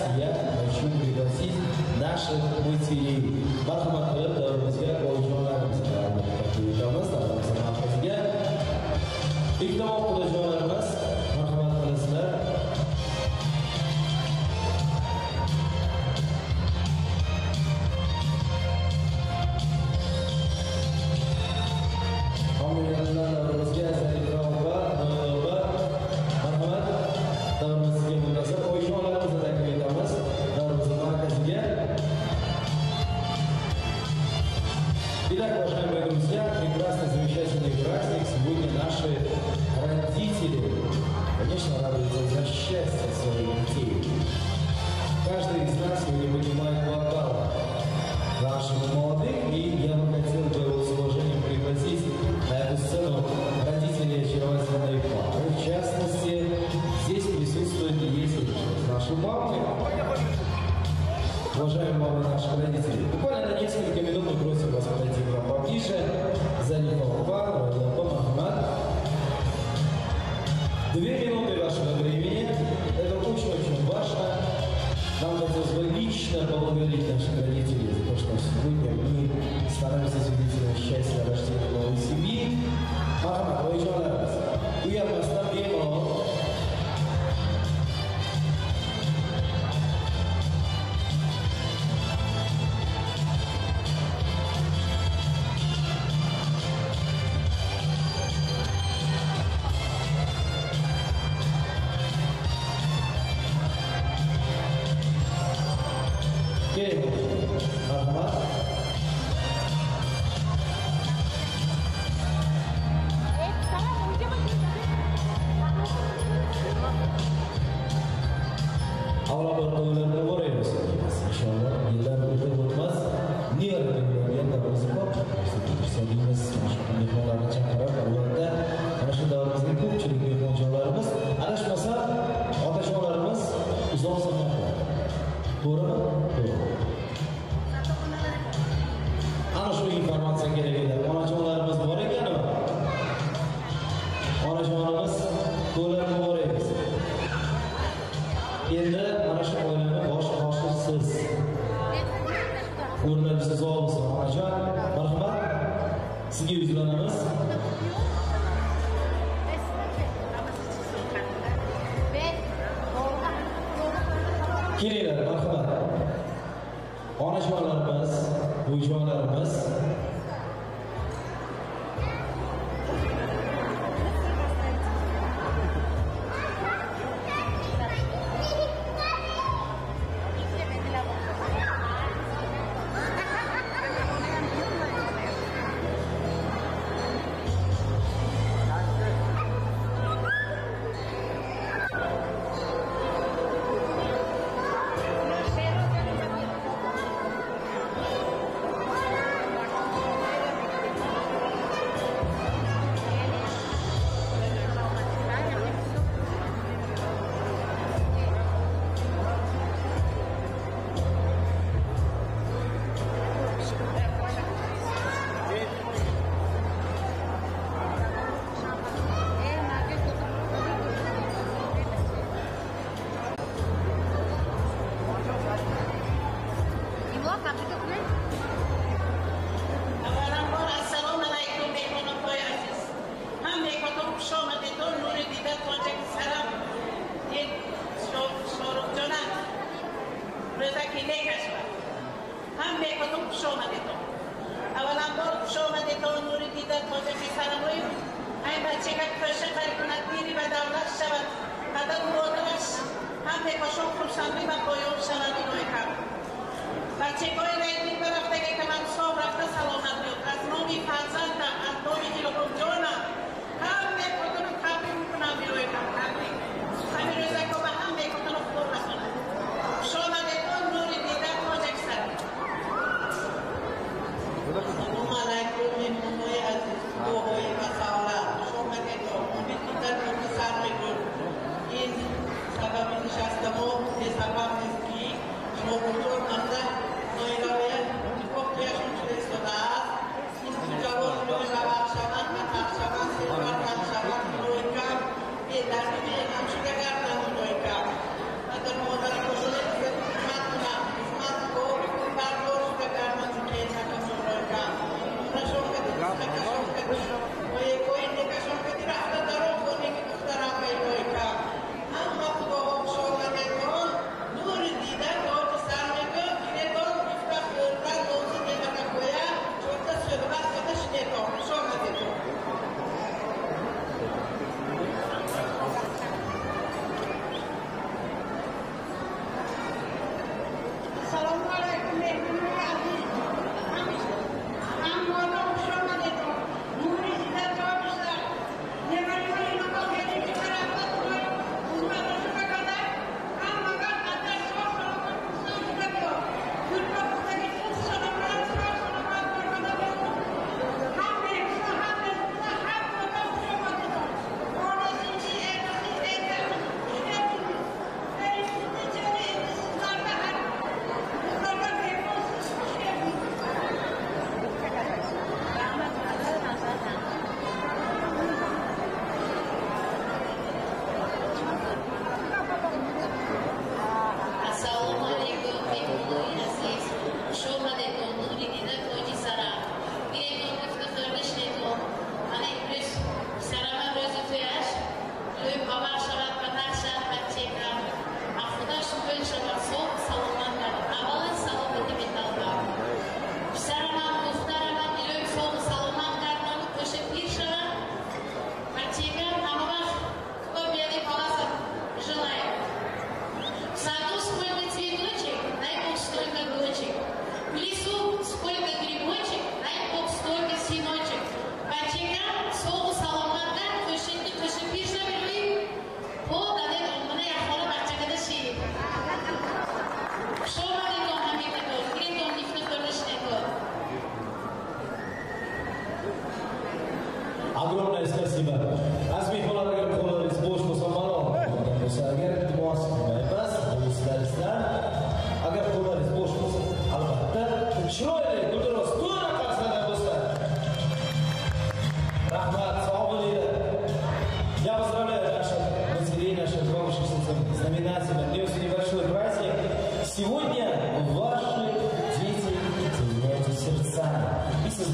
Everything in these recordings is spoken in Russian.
я хочу пригласить наших мытарей. Мархамат qilib davrimizga oyijonlarimizni taklifimiz sizga. Iltimos oyijonlarimiz marhamat qilasizlar. Davrimizga marhamat davrimizga munosib oyijonlarimizni taklif etamiz. Davrimizning markaziga. Итак, уважаемые друзья, прекрасный, замечательный праздник. Сегодня наши родители, конечно, радуются за счастье своих детей. Каждый из нас сегодня поднимает бокал наших молодых, и я бы хотел бы с уважением пригласить на эту сцену родителей очаровательной пары. В частности, здесь присутствует и есть наши мамы. Уважаемые мамы наших родителей, буквально на несколько минут мы просим вас подойти к нам поближе. Залив Алпа, Махмад. 2 минуты вашего времени. Это очень-очень важно. Нам хотелось бы лично поблагодарить наших родителей за то, что сегодня мы становимся свидетелями счастья рождения новой семьи. Махмад, вы еще раз. Я просто пьяно.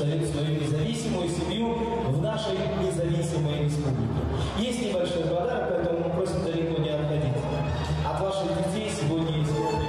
создают свою независимую семью в нашей независимой республике. Есть небольшой подарок, поэтому мы просим далеко не отходить. От ваших детей сегодня есть уроки.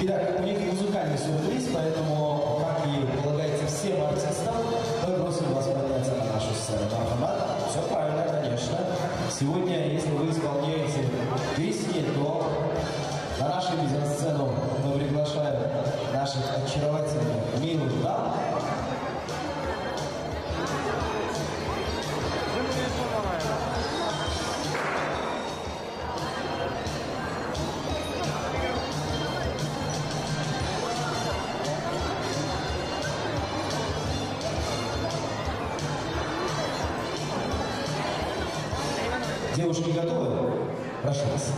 Итак, у них музыкальный сюрприз, поэтому, как и полагается всем артистам, мы просим вас подняться на нашу сцену. Мархамат, все правильно, конечно. Сегодня, если вы исполняете песни, то на нашу мизансцену мы приглашаем наших очаровательных, милых дам. Девушки готовы? Прошу вас.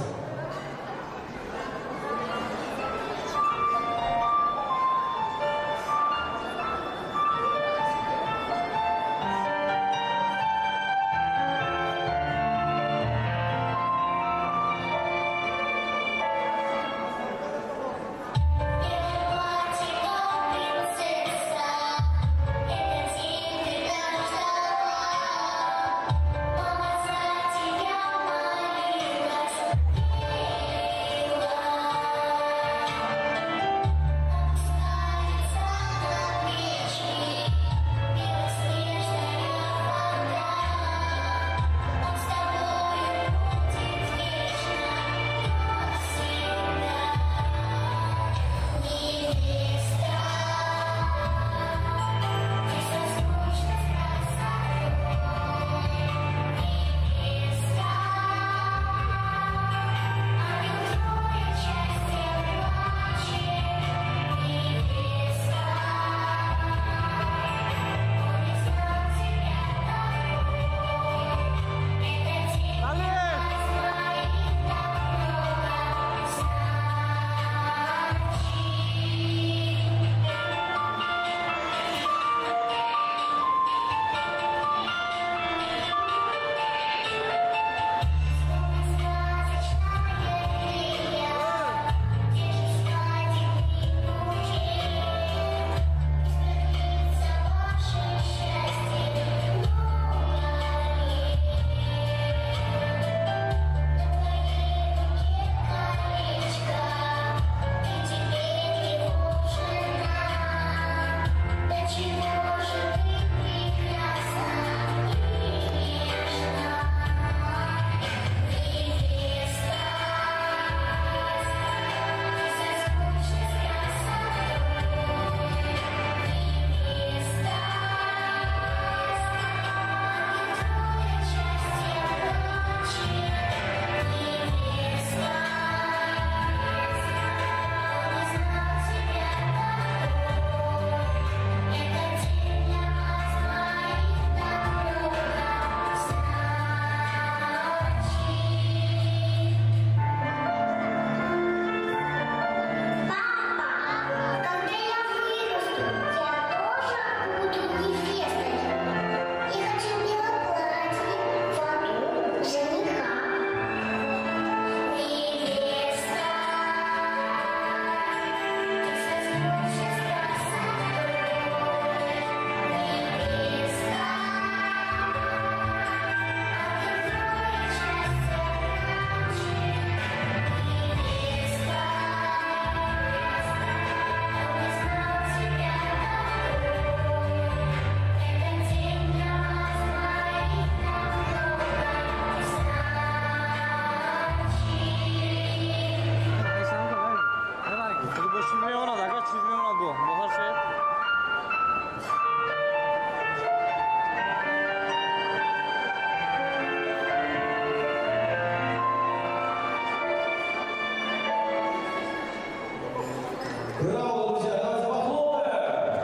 Браво, друзья, давайте похлопаем!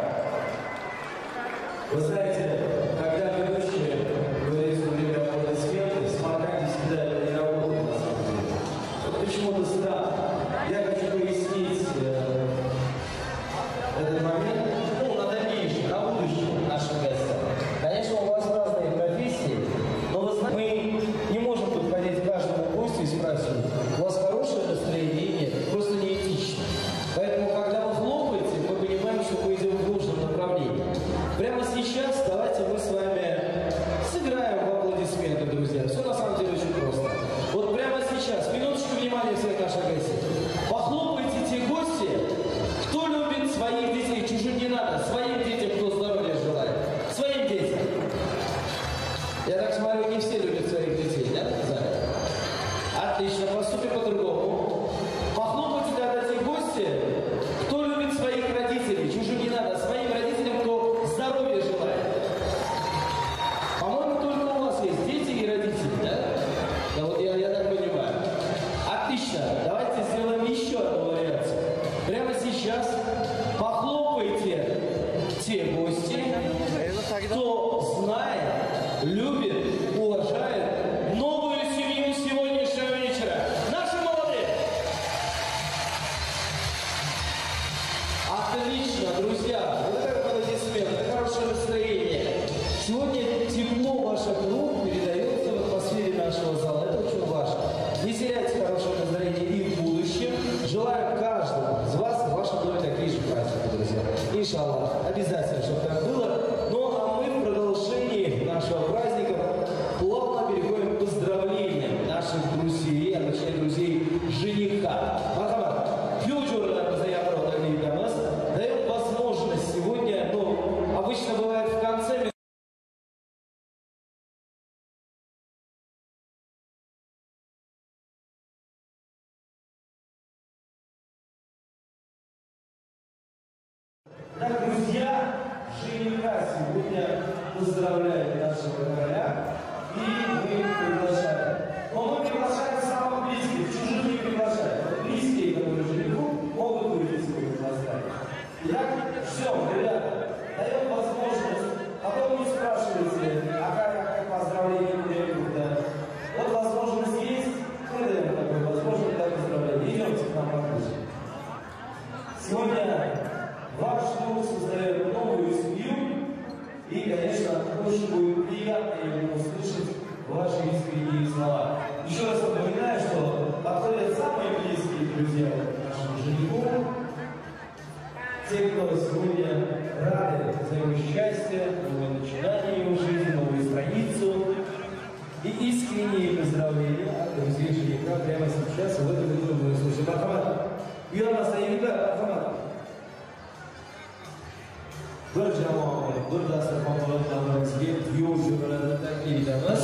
Вы знаете, когда ведущие говорит во время аплодисменты, сморкать всегда это не работает на самом деле. Вот почему-то странно. Я хочу пояснить этот момент, на дальнейшее, на будущее нашим гостям. Конечно, у вас разные профессии, но вы знаете, мы не можем подходить к каждому гостю и спрашивать, у вас хорошее настроение или нет, просто неэтично. Поэтому, когда вы Отлично, поступим по-другому. Похлопайте тогда те гости, кто любит своих родителей. Чужим не надо. Своим родителям, кто здоровья желает. По-моему, только у вас есть дети и родители, да? Да вот я так понимаю. Отлично. Давайте сделаем еще одну вариацию. Прямо сейчас похлопайте те гости, кто знает, любит, уважает новую семью сегодняшнего вечера. Наши молодые! Отлично, друзья! Вот это аплодисмент, это хорошее настроение. Сегодня тепло ваших рук передается в атмосфере нашего зала. Это очень важно. Не теряйте хорошее настроение и в будущем. Желаю каждому из вас в вашем доме такие же праздники, друзья. Иншаллах. Обязательно, чтобы так было. Ну, а мы в продолжении нашего праздника плавно переходим к поздравлениям наших друзей, а точнее друзей жениха. Мархабат, фьючерная заявка дает возможность сегодня, ну, обычно бывает в конце. Так, друзья, жениха сегодня поздравляют нашего короля, и мы их приглашаем. Но мы приглашаем самых близких, чужих не приглашаем. Близкие, которые жениху, могут выйти сегодня поздравить. Итак, все, ребята, даем возможность, а то не спрашивайте, а как поздравление будет, да. Вот возможность есть, мы даем такую возможность для поздравления. Идемте к нам поближе. Сегодня ваш друг создает новую семью, и, конечно, очень будет приятно ему услышать ваши искренние слова. Еще раз напоминаю, что подходят самые близкие друзья нашему жениху, те, кто сегодня рады за его счастье, новое начинание его жизни, новую страницу, и искренние поздравления от друзей жениха прямо сейчас, в этом году мы слушаем. Мархамат, Юрана Саида, Мархамат. Bir jamoani, bir dasturxon bo'lib yo'l jo'ralarni taklif etamiz.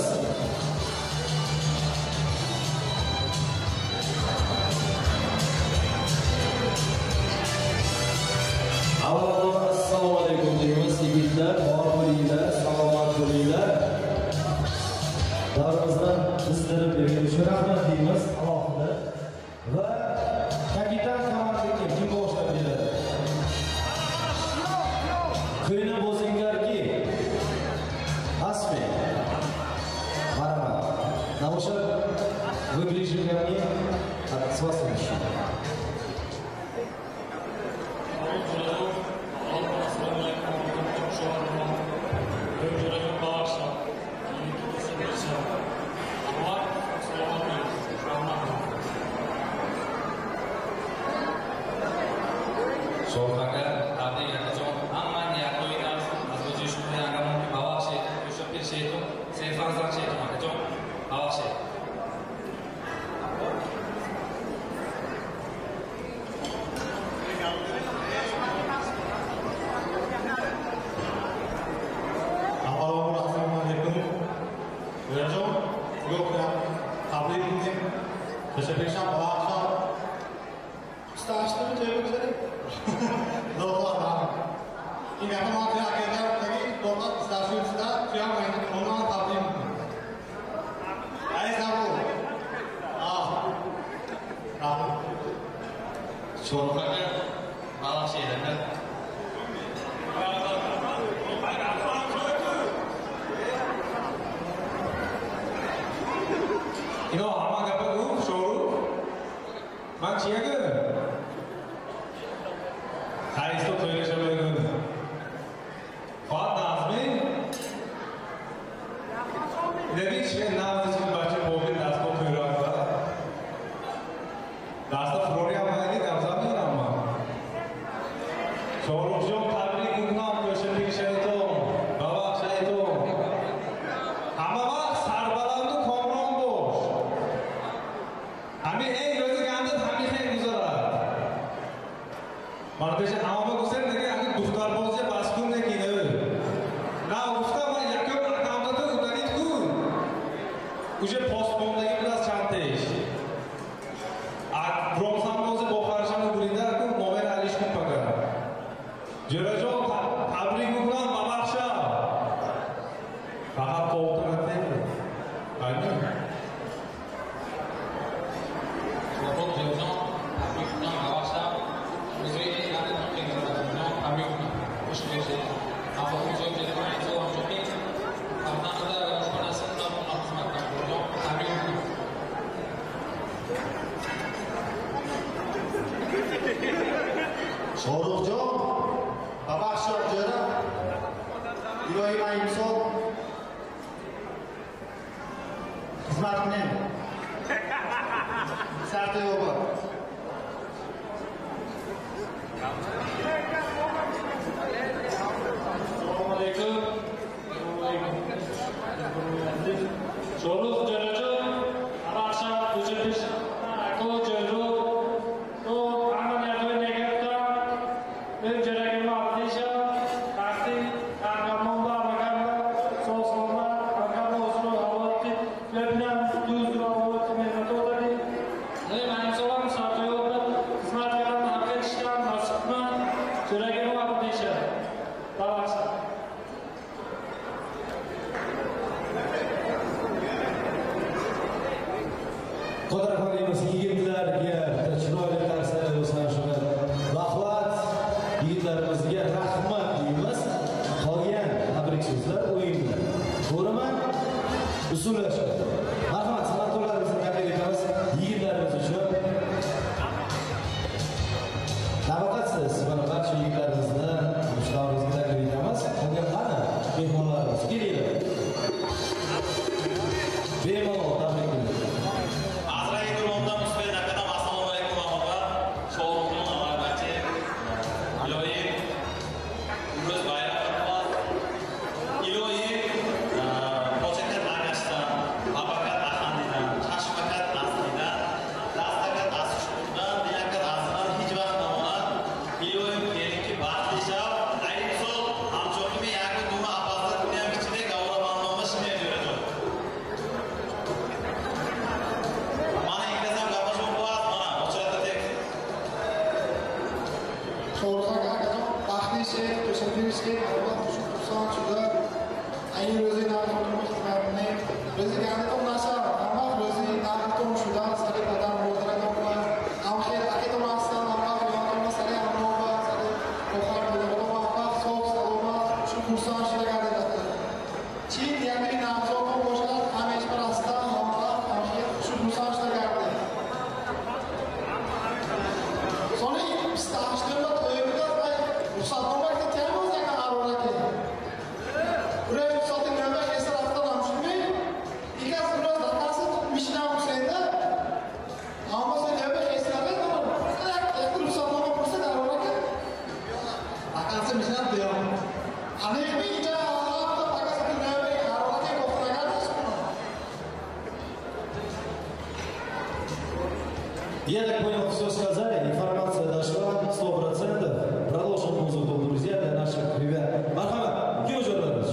Avvalo assalomu alaykum deymiz yigitlar, bor bo'linglar, salomat bo'linglar. Davrimizdan bizdirib bergan uchun rahmat deymiz alohida. Va kapitan komandaga kim boshlab beradi? Köyüne bozinglarki, Asmi, Мармат, Наушек, вы ближе ко мне, с вас начнем. Уже постпондagi bilan chantish. Shoruxjon, Babaxshon jara, ilohiy ayimson, xizmat qiling. Sarta yo'q. Assalomu alaykum. Shoruq jarajo, Babaxshon ko'chirish, ko'chiru, to amaliyotga negakta, men jaragim olishga, qasti, qanamomba, magamba, sosomba, magamba o'sro avotdi, lebnan tuzro avotdi men to'tadi. Men so'ram sartoyo'da xizmatlarni haqqiqatan nasibman, jaragim olishga. Babaxshon Qadrlaymiz yigitlarga chiroyli tarslar o'sashini vaqlat yigitlarimizga rahmat deymiz. Qolgan tabrik so'zlar o'yinda. To'g'rimi? Usullashdi. Marhamat, san'atkorlarimizni taklif etamiz yigitlarimiz uchun. Nafaqat siz, mana barcha yigitlarimizni mushtarimizga taklif etamiz. Qolgan qani mehmonlarimiz kelinglar. Bemalol tabrik qiling. Я так понял, все сказали, информация дошла 100%. Продолжим музыку, друзья, для наших ребят. Мархамат, где уже радость?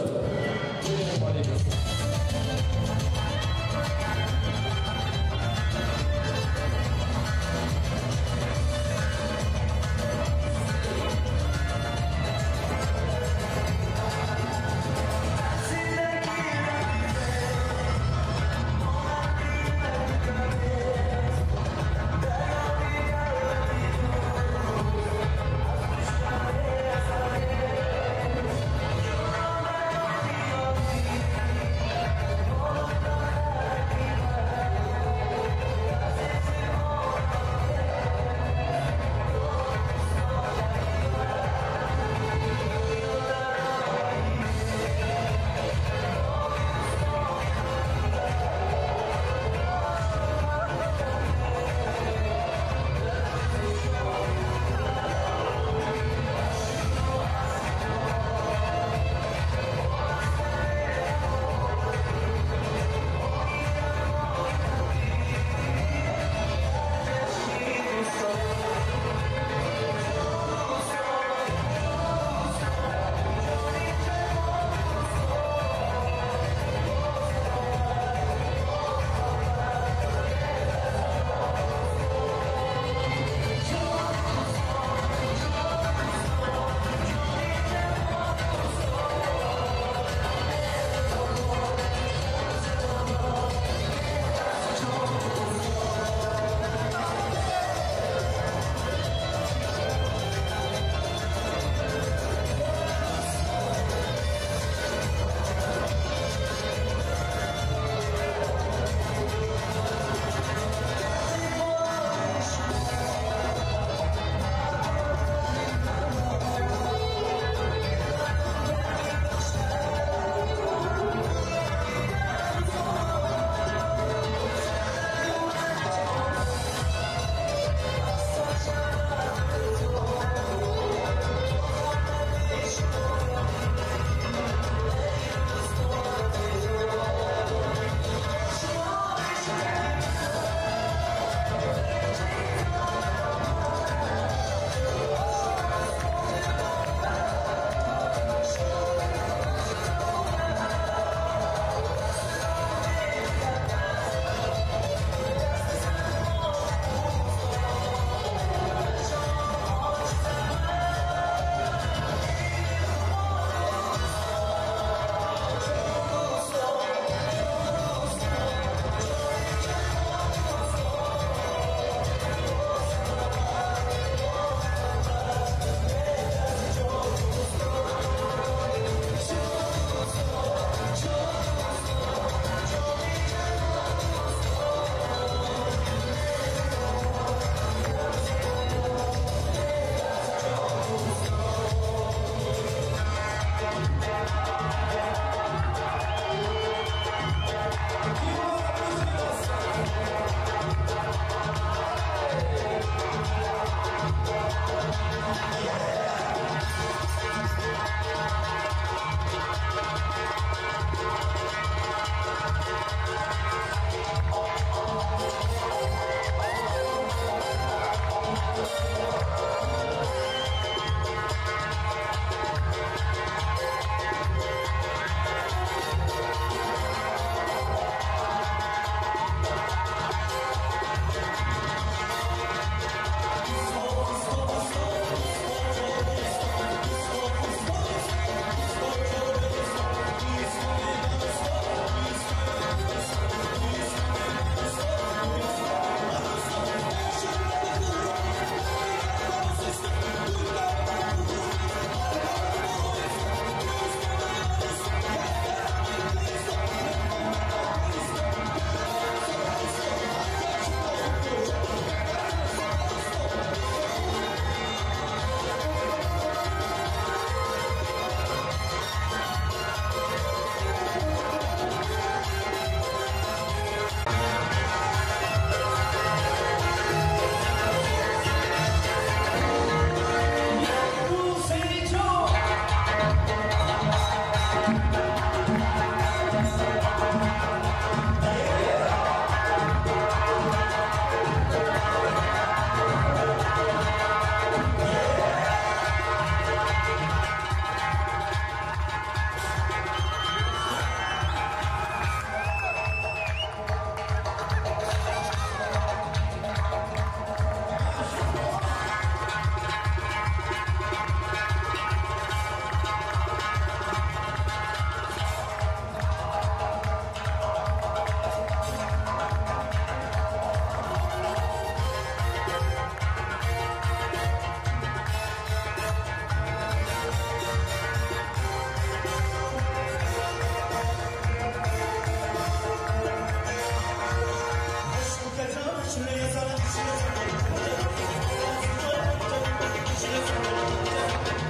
Shine